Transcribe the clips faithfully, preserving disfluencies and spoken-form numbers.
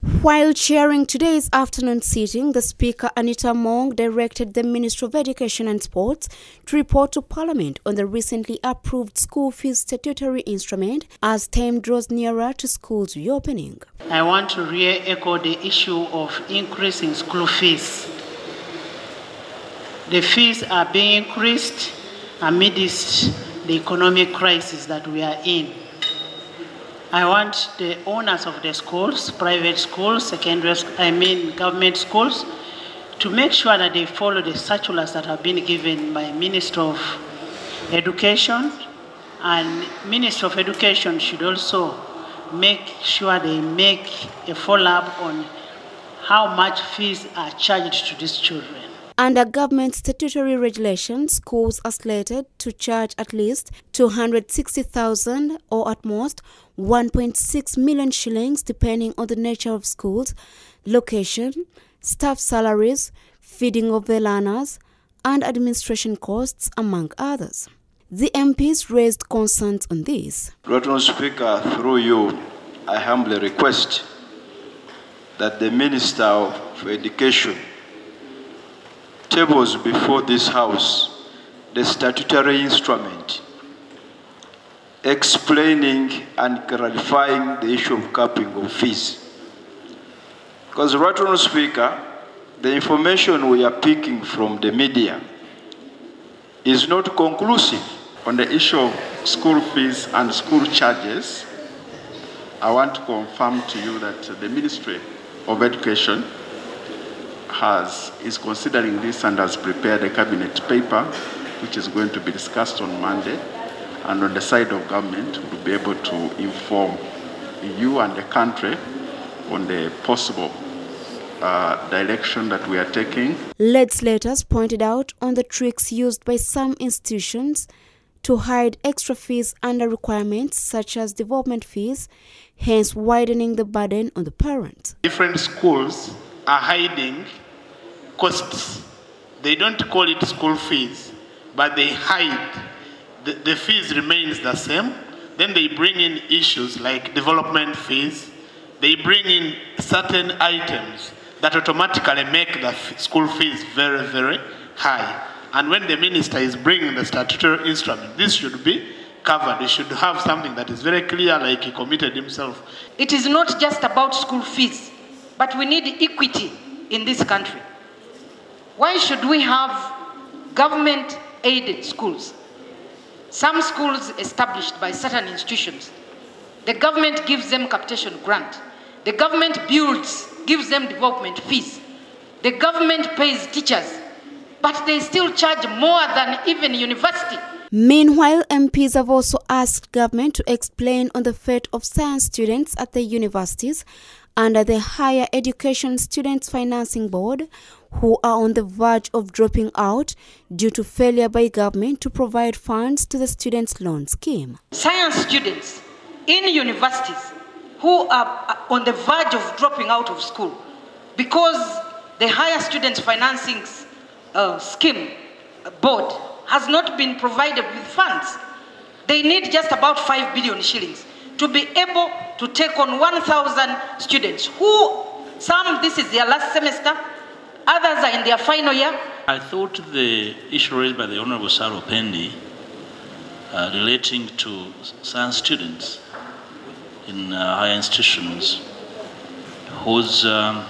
While chairing today's afternoon sitting, the Speaker Anita Among directed the Minister of Education and Sports to report to Parliament on the recently approved school fees statutory instrument as time draws nearer to schools reopening. I want to re-echo the issue of increasing school fees. The fees are being increased amidst the economic crisis that we are in. I want the owners of the schools, private schools, secondary, I mean government schools, to make sure that they follow the circulars that have been given by Minister of Education, and Minister of Education should also make sure they make a follow-up on how much fees are charged to these children. Under government statutory regulations, schools are slated to charge at least two hundred sixty thousand or at most one point six million shillings depending on the nature of schools, location, staff salaries, feeding of the learners, and administration costs, among others. The M Ps raised concerns on this. Right Honourable Speaker, through you, I humbly request that the Minister of Education tables before this House the statutory instrument explaining and clarifying the issue of capping of fees. Because, Right Honourable Speaker, the information we are picking from the media is not conclusive. On the issue of school fees and school charges, I want to confirm to you that the Ministry of Education has, is considering this and has prepared a cabinet paper which is going to be discussed on Monday, and on the side of government we'll be able to inform you and the country on the possible uh, direction that we are taking. Legislators pointed out on the tricks used by some institutions to hide extra fees under requirements such as development fees, hence widening the burden on the parents. Different schools are hiding costs. They don't call it school fees, but they hide. The, the fees remains the same. Then they bring in issues like development fees. They bring in certain items that automatically make the school fees very, very high. And when the minister is bringing the statutory instrument, this should be covered. He should have something that is very clear, like he committed himself. It is not just about school fees, but we need equity in this country. Why should we have government-aided schools? Some schools established by certain institutions, the government gives them capitation grant. The government builds, gives them development fees. The government pays teachers, but they still charge more than even university. Meanwhile, M Ps have also asked government to explain on the fate of science students at the universities under the Higher Education Students Financing Board, who are on the verge of dropping out due to failure by government to provide funds to the students' loan scheme. Science students in universities who are on the verge of dropping out of school because the Higher Students Financing uh, Scheme Board has not been provided with funds. They need just about five billion shillings to be able to take on one thousand students who, some, this is their last semester, others are in their final year. I thought the issue raised by the Honourable Saro Pendi uh, relating to science students in uh, higher institutions whose um,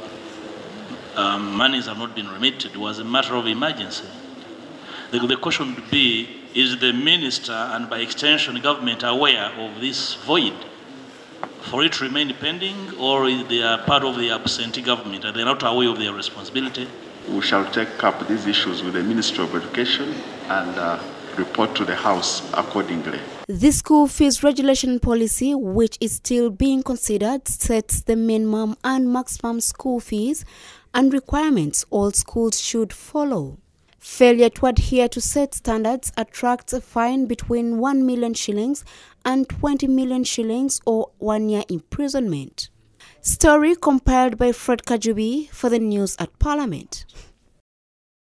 um, monies have not been remitted was a matter of emergency. The, the question would be, is the minister and by extension government aware of this void for it to remain pending, or is they are part of the absentee government and they're not aware of their responsibility? We shall take up these issues with the Ministry of Education and uh, report to the House accordingly. The school fees regulation policy, which is still being considered, sets the minimum and maximum school fees and requirements all schools should follow. Failure to adhere to set standards attracts a fine between one million shillings and twenty million shillings or one year imprisonment. Story compiled by Fred Kajubi for the news at Parliament.